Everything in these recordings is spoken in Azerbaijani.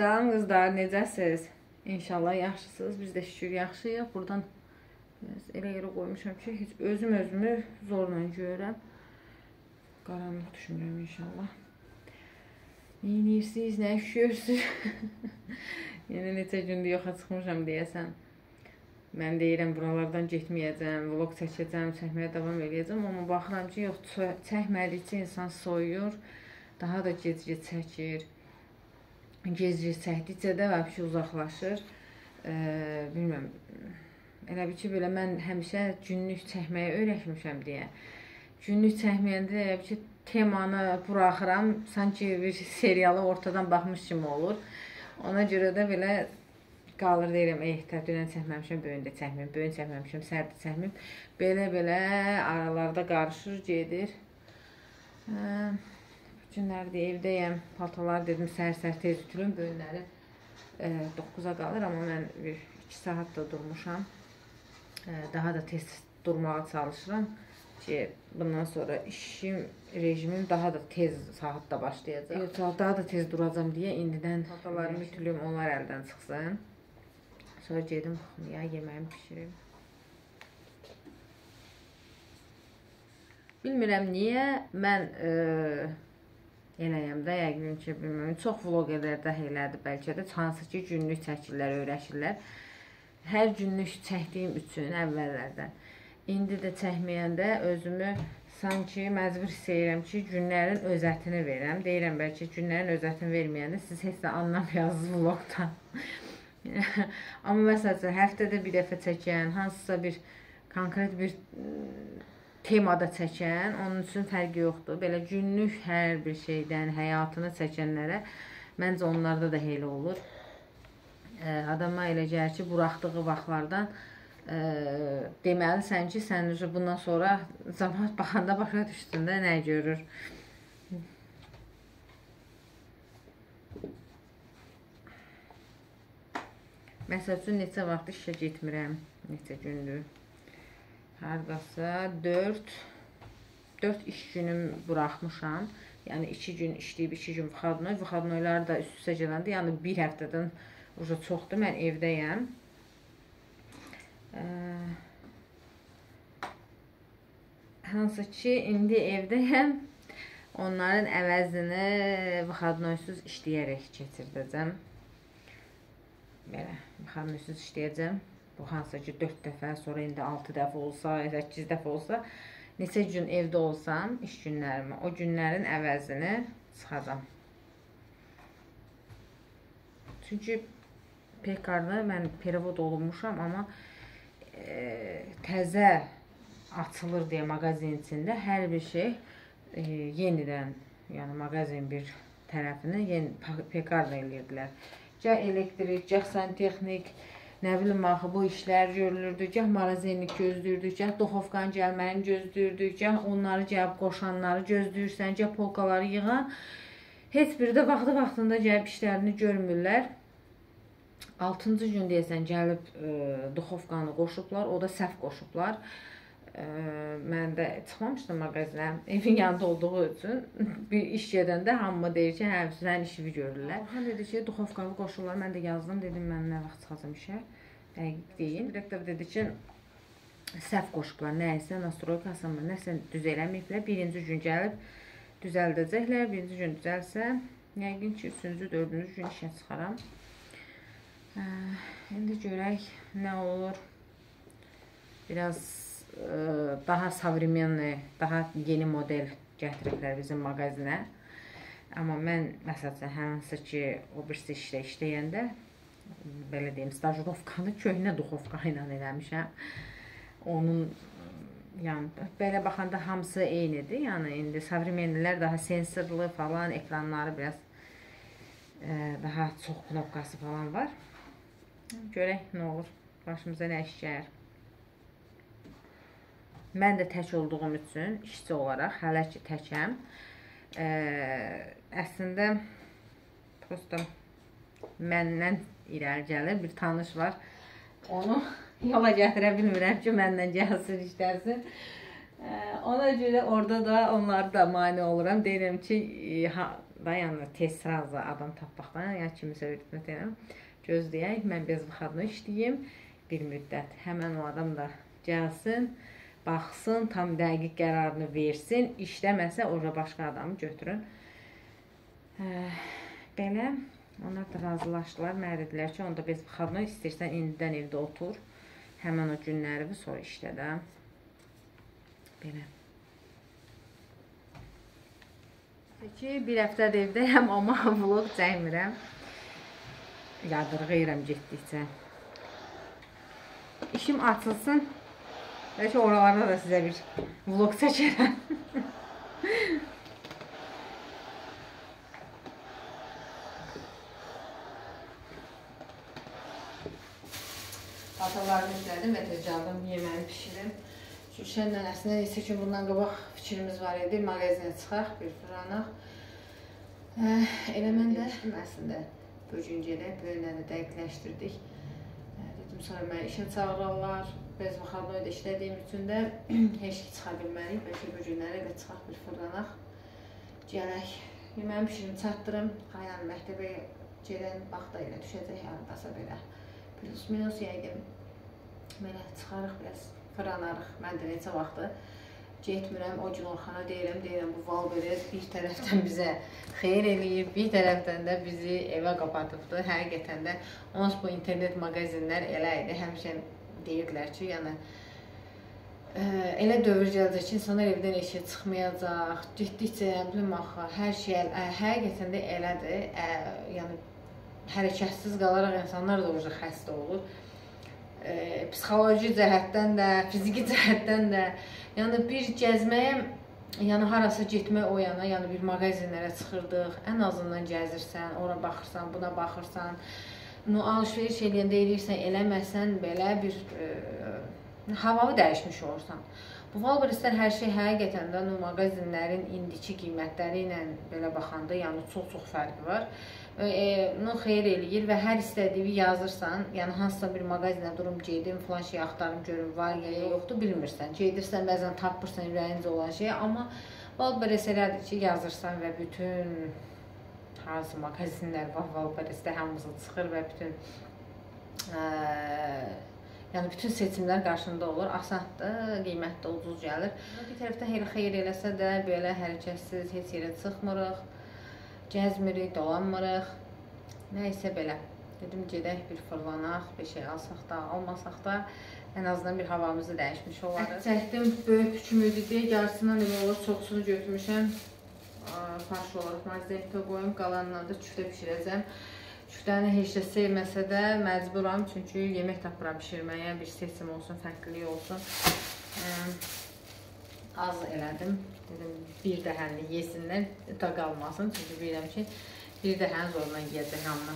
Salam qızlar, necəsiz? İnşallah yaxşısınız. Biz də şükür yaxşıyıq. Buradan elə yerə qoymuşam ki, heç özümü zorla görürəm. Qaranlıq düşmürəm inşallah. Neyinirsiniz, nə üşüyorsunuz? Yenə neçə gündür yoxa çıxmışam deyəsən. Mən deyirəm, buralardan getməyəcəm, vlog çəkəcəm, çəkməyə davam edəcəm. Amma baxıram ki, yox, çəkmədikcə insan soyuyur, daha da gec-gec çəkir. Gec-gec çəkdikcə də vəbşi uzaqlaşır. Bilməm, elə bir ki, belə mən həmişə günlük çəkməyə öyrəşmişəm deyə. Günlük çəkməyəndə elə bir ki, temanı buraxıram, sanki bir serialı ortadan baxmış kimi olur. Ona görə də belə qalır deyirəm, dünən çəkməmişəm, bugün də çəkməyim, bugün çəkməmişəm, səhər də çəkməyim. Belə aralarda qarışır, gedir. Günlərdir evdəyəm, paltalar dedim səhər-səhər tez ütülüm, bugünləri 9-a qalır, amma mən 2 saat da durmuşam. Daha da tez durmağa çalışıram ki, bundan sonra işim, rejimim daha da tez saatda başlayacaq. Daha da tez duracam deyə indidən paltalarımı ütülüm, onlar əldən çıxsın. Sonra gedim, yeməyimi pişirim. Bilmirəm niyə mən eləyəm də, yəqin ki, bilmirəm. Çox vlogerlər də elədir bəlkə də. Hansı ki, günlük çəkirlər, öyrəşirlər. Hər günlük çəkdiyim üçün əvvəllərdən. İndi də çəkməyəndə özümü sanki məcbur hiss edirəm ki, günlərin özətini verirəm. Deyirəm, bəlkə günlərin özətini verməyəndə siz heç də anlamayasınız vlogdan. Amma məsələn, həftədə bir dəfə çəkən, hansısa bir konkret bir temada çəkən, onun üçün fərqi yoxdur. Belə günlük hər bir şeydən həyatını çəkənlərə məncə onlarda da elə olur. Adama elə gəlir ki, buraxdığı vaxtlardan deməlisən ki, sən bundan sonra zaman baxanda başa düşdün də nə görür. Məsəl üçün, neçə vaxt işə getmirəm, neçə gündür. Hardasa 4 iş günüm buraxmışam. Yəni 2 gün işləyib, 2 gün vıxadnoy. Vıxadnoylar da üst-üstə gələndə, yəni bir həftədən çoxdur, mən evdəyəm. Hansı ki, indi evdəyəm. Onların əvəzini vıxadnoysuz işləyərək keçirdəcəm. Belə, vıxadnoysuz işləyəcəm. Bu hansısa ki 4 dəfə, sonra indi 6 dəfə olsa, 8 dəfə olsa, neçə gün evdə olsam, iş günlərimi, o günlərin əvəzini çıxacam. Çünki pekarda mən perevod olunmuşam, amma təzə açılır deyə mağazin içində hər bir şey yenidən, yəni mağazin bir tərəfini pekarda eləyirdilər. Gəh elektrik, gəh santexnik, nə bilim, axı bu işlər görülürdü, gəh marazenlik gözlürdük, gəh doxovkanın gəlməyini gözlürdük, gəh onları gəlib qoşanları gözləyirsən, gəh polkaları yığan. Heç biri də vaxtında gəlib işlərini görmürlər. 6-cı gün deyəsən gəlib doxovkanı qoşublar, o da səhv qoşublar. Mən də çıxmamışdım mağazinə, evin yanında olduğu üçün bir iş gedəndə hamıma deyir ki, hə, sən işini görürlər. Orxan dedi ki, duxovkalı qoşurlar, mən də yazdım, dedim, mən nə vaxt çıxacam işə, dəqiq deyin. Direktor dedi ki, səhv qoşublar, nəyəsə, nastroykası mı, nəsə düz eləməyiblər, birinci gün gəlib düzəldəcəklər, birinci gün düzəlsə, yəqin ki, 3-cü, 4-cü gün işə çıxaram. İndi görək, nə olur, biraz daha savremenli, daha yeni model gətiriblər bizim mağazinə. Amma mən, məsələn, hansı ki, o birisi işləyəndə, belə deyim, stajirovkanı köhnə duxovka ilə eləmişəm. Onun, yəni, belə baxanda hamısı eynidir. Yəni, indi savremenlilər daha sensorlu falan, ekranları biraz daha çox knopkası falan var. Görək, nə olur, başımıza nə iş gəlir. Mən də tək olduğum üçün, işçi olaraq, hələ ki təkəm. Əslində, prosta məndən irəli gəlir, bir tanış var. Onu yola gətirə bilmirəm ki, məndən gəlsin, işlərsin. Ona görə orada da onları da mane oluram. Deyirəm ki, da, yəni tez sразу adam tapmaqdan, yəni kimisə öyrətmək edirəm. Gözləyək, mən bez buxarını işləyim bir müddət. Həmən o adam da gəlsin, baxsın, tam dəqiq qərarını versin. İşləməsə, orada başqa adamı götürün. Belə, onlar da razılaşdılar. Mənə dedilər ki, onda bez buxarını istəyirsən, indidən evdə otur. Həmən o günləri sonra işlə də. Belə. Peki, bir həftədə evdəyəm, amma vlog çəkmirəm. Yadırğı edirəm getdikcə. İşim açılsın. Bəlkə oralarda da sizə bir vlog çəkərəm. Patalarımı izlədim və tez caldım, yeməyi pişirim. Çünki əslində neçə gün bundan qabaq fikrimiz var idi, mağazinə çıxaq, bir fırlanaq. Elə mən də əslində bugün gedək, böyünləri dəqiqləşdirdik. Dedim, sonra mənə işə çağırırlar, bez buxarını ödə işlədiyim üçün də heç ki çıxa bilməliyik. Bəlkə bugünləri də çıxaq, bir fırlanaq. Gələk, yeməyi pişirim, çatdırım. Qayan məktəbəyə gələn vaxtda elə düşəcək, haradasa belə. Plus minus yəqin belə çıxarıq, biraz fırlanarıq. Mən də neçə vaxtı getmirəm, o gün Orxana deyirəm, bu Valberez bir tərəfdən bizə xeyir eləyib, bir tərəfdən də bizi evə qapatıbdır. Həqiqətən də onsuz bu internet mağazinlər elə idi, həmişə deyirdilər ki, yəni elə dövr gələcək ki, insanlar evdən eşiyə çıxmayacaq, getdikcə, bilməm axı, hər şey həqiqətən də elədir. Yəni hərəkətsiz qalaraq insanlar da orada xəstə olur. Psixoloji cəhətdən də, fiziki cəhətdən də, yəni bir gəzməyə, yəni harasa getmək o yana, yəni bir mağazinlərə çıxırdıq, ən azından gəzirsən, ora baxırsan, buna baxırsan, alışveriş eləyəndə eləyirsən, eləməsən belə bir havalı dəyişmiş olursan. Bu Valberezlər hər şey həqiqətən də mağazinlərin indiki qiymətləri ilə belə baxanda, yəni çox fərqi var. Xeyir eləyir və hər istədiyi yazırsan, yəni hansısa bir mağazinə durum gedim, filan şey axtarım, görüm, var ya yoxdur, bilmirsən. Gedirsən, bəzən tapırsan ürəyincə olan şeyi, amma Valberez elədir ki, yazırsan və bütün hansı mağazinlər var, Valberezdə hamısı çıxır və bütün seçimlər qarşında olur, asandır, qiymətdə ucuz gəlir. Bir tərəfdən elə xeyir eləsə də, belə hərəkətsiz, heç yerə çıxmırıq, gəzmirik, dolanmırıq, nəysə belə. Dedim, gedək bir fırlanaq, bir şey alsaq da, almasaq da, ən azından bir havamızı dəyişmiş olarıq. Ət çəkdim, böyük pükümüydü deyə, yarısından elə olur, çoxsunu götürmüşəm, parça olaraq marzinlikdə qoyum, qalanından da küftə pişirəcəm. Küftəni heç də sevməsə də məcburam, çünki yemək tapıram pişirməyə, bir seçim olsun, fərqlilik olsun. Az elədim, dedim, bir dəhəni yesinlər, da qalmasın, çünki bilirəm ki, bir dəhəni zorla yiyəcək hamına.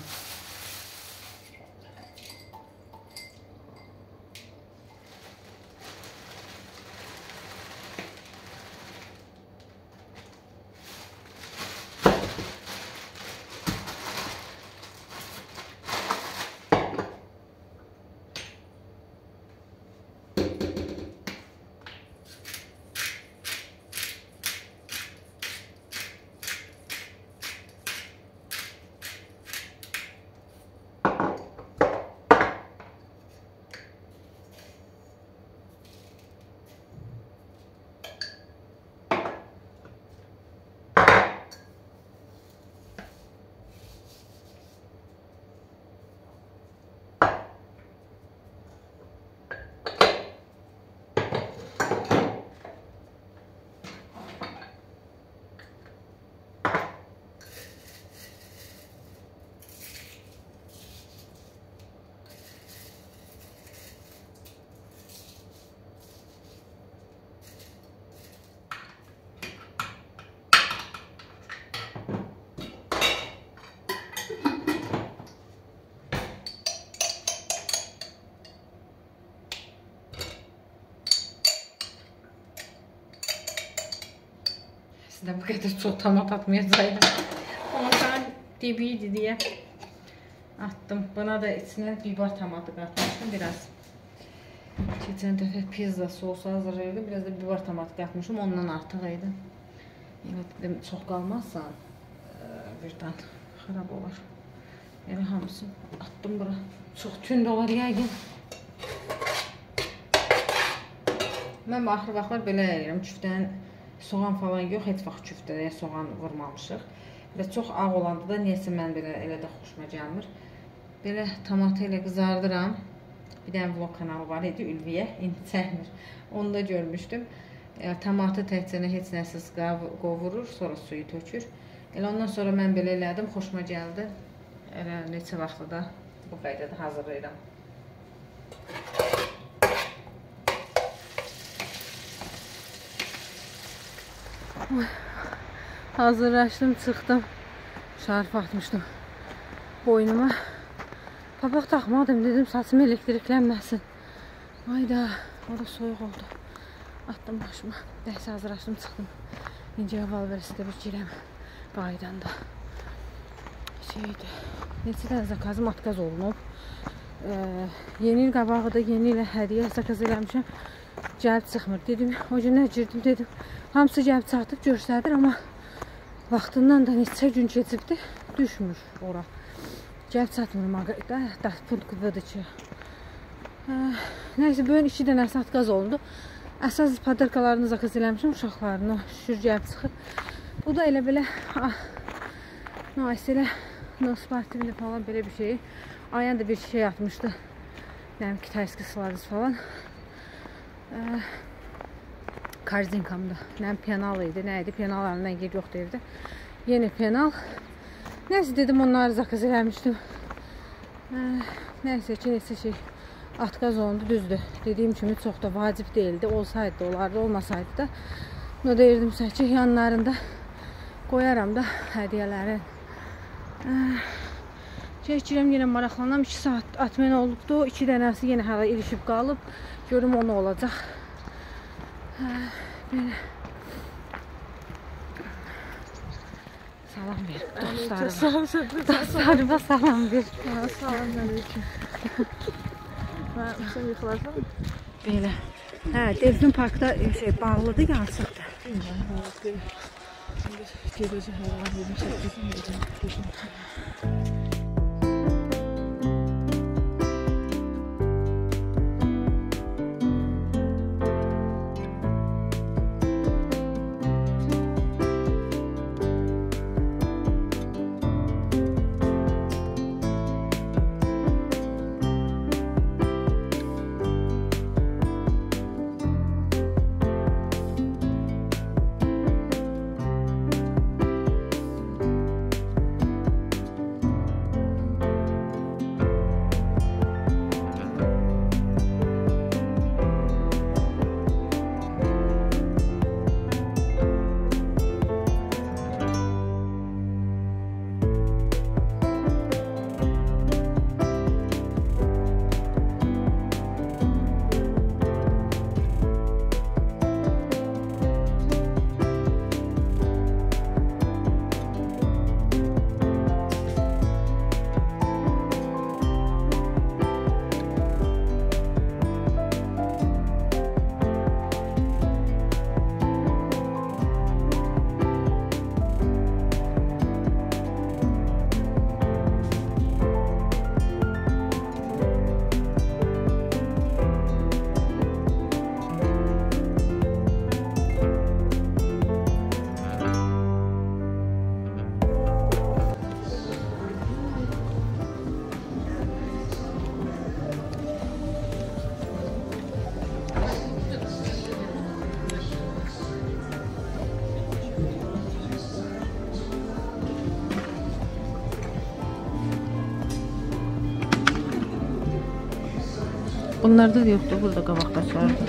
Sizdən bu qədər çox tomat atmayacaqdım. Ondan dibi idi deyə attım. Buna da içine biber tomatı katmıştım biraz. Geçen dəfə pizza sosu hazırlayırdım. Biraz da biber tomatı katmışım. Ondan artıq idi. Yəni dedim, çox qalmazsa birdən xarab olar. Yəni hamısını atdım bura. Çox tünd olar yəqin. Mən axır vaxtlar belə eləyirəm. Küftənin soğan falan yox, heç vaxt küftəyə soğan vurmamışıq. Və çox ağ olanda da niyəsə mən belə elə də xoşuma gəlmir. Belə tomatı ilə qızardıram. Bir dənə vlog kanalı var idi, Ülviyə, indi çəkmir. Onu da görmüşdüm. Tomatı təkcə heç nəsiz qovurur, sonra suyu tökür. Elə ondan sonra mən belə elədim, xoşuma gəldi. Elə neçə vaxtda da bu qaydada hazırlayıram. Hazırlaşdım, çıxdım. Şarf atmışdım boynuma. Papaq taxmadım, dedim saçım elektriklənməsin. Ayda, o da soyuq oldu. Atdım başıma. Dəhsə hazırlaşdım, çıxdım. İncə valverəsdə bir girəm qaydanda. Neçə dənə zakazım atkaz olunub. Yeni il qabağı da yeni ilə hədiyyə zakaz eləmişəm. Gəlib çıxmır. Dedim, o günə girdim, dedim. Hamısı gəlib çatıb, göstərir, amma vaxtından da neçə gün keçibdi, düşmür ora. Gəlib çatmır mağayda, punkt qıvıdır ki. Nəysə, böyün 2 dənəsi atkaz olundu. Əsas padarkalarını zakaz eləmişəm, uşaqlarını şükür gəlib çıxıb. Bu da elə belə, nəysə elə, sportivli falan belə bir şey. Ayan da bir şey atmışdı. Nəyəm, kitayski sladız falan. Korzinkamda. Nəyəm, penal idi, nə idi? Penallarından yer yox deyirdi. Yeni penal. Nəysə dedim, onları zakaz eləmişdim. Nəysə ki, neçə şey atkaz olundu, düzdür. Dediyim kimi çox da vacib deyildi. Olsaydı da olardı, olmasaydı da. Bunu deyirdim ki, yanlarında qoyaram da hədiyyələrin. Çəkirəm, yenə maraqlanam. 2 saat atmen olubdu. 2 dənəsi yenə hələ ilişib qalıb. Görüm onu olacaq. Belə. Salam ver dostlarıma. Dostlarıma salam ver. Salam aleyküm. Sən yıxılarsan mı? Belə. Hə, Delfin Parkda bağlıdır, yansıqdır. Şimdi gedəcək hava yedim, çəkəcəm. Bunlarda da yoxdur, burada qabaqda çağırdı.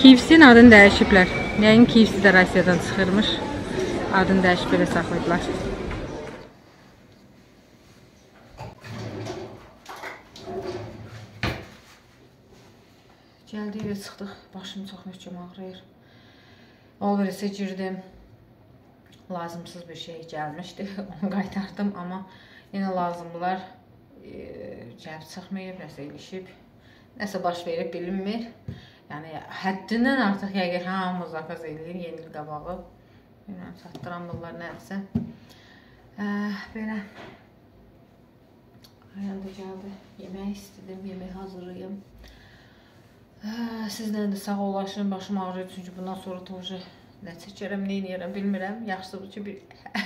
KFC-nin adını dəyişiblər. Nəyin KFC də Rusiyadan çıxırmış. Adını dəyişib belə saxlayıblar. Gəldik və çıxdıq. Başım çox möhkəm ağrıyır. Alversə girdim. Lazımsız bir şey gəlmişdi. Onu qaytardım, amma yenə lazımlar gəlib çıxmayıb, nəsə ilişib. Nəsə baş verib bilinmir. Yəni, həddindən artıq yəqin hamı zakaz edir, yeni il qabağı. Bilməm, satdıran bunlar nədirsə. Belə. Ayanda gəldi. Yemək istedim, yemək hazırlayım. Sizlə də sağ olaşın, başım ağrıyır, çünki bundan sonra toca nə çəkərəm, nə eləyərəm, bilmirəm. Yaxşısı bu ki, bir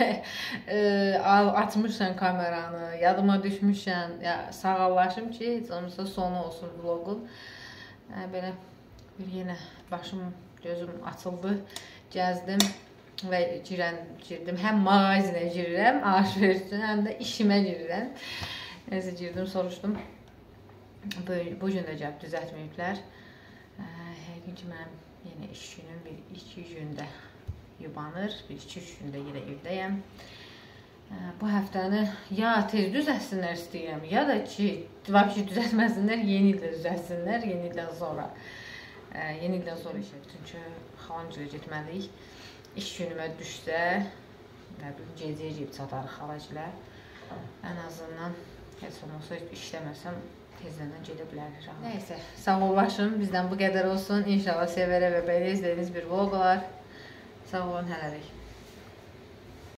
açmışsan kameranı, yadıma düşmüşsən, sağollaşım ki, heç olmasa sonu olsun vlogun. Belə bir yenə başım, gözüm açıldı, gəzdim və girdim. Həm mağazinə girirəm, alış-verişdən, həm də işimə girirəm. Nəsə girdim, soruşdum. Bu gün də gəlib düzəltməyiblər. Həqiqin ki, mənim yenə iş günüm 1-2 gündə yubanır, 1-2-3 gündə yenə evdəyəm. Bu həftəni ya tez düzəlsinlər istəyirəm, ya da ki, düzəltməsinlər, yeni ildə düzəlsinlər, yeni ildən sonra. Yeni ildən sonra işə, çünki xalamcıya getməliyik. İş günümə düşsə, gecəyə gedib çatarıq xalacılar. Ən azından heç olmasa işləməsəm, tezləndən gedə bilərik. Nəysə, sağ olasın, bizdən bu qədər olsun. İnşallah sevərə və belə izlədiyiniz bir vlog olar. Sağ olun, hələlik.